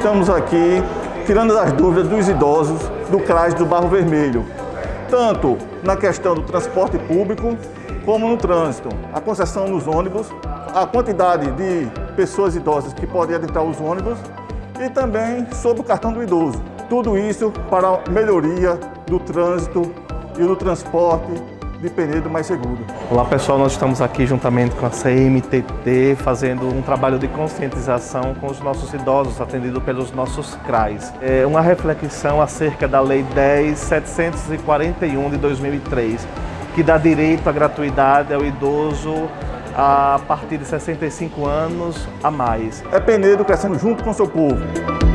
estamos aqui tirando as dúvidas dos idosos do CRAS do Barro Vermelho, tanto na questão do transporte público como no trânsito, a concessão nos ônibus, a quantidade de pessoas idosas que podem adentrar os ônibus e também sobre o cartão do idoso. Tudo isso para a melhoria do trânsito e do transporte de Penedo mais seguro. Olá pessoal, nós estamos aqui juntamente com a CMTT fazendo um trabalho de conscientização com os nossos idosos atendidos pelos nossos CRAs. É uma reflexão acerca da Lei 10.741 de 2003, que dá direito à gratuidade ao idoso a partir de 65 anos a mais. É Penedo crescendo junto com o seu povo.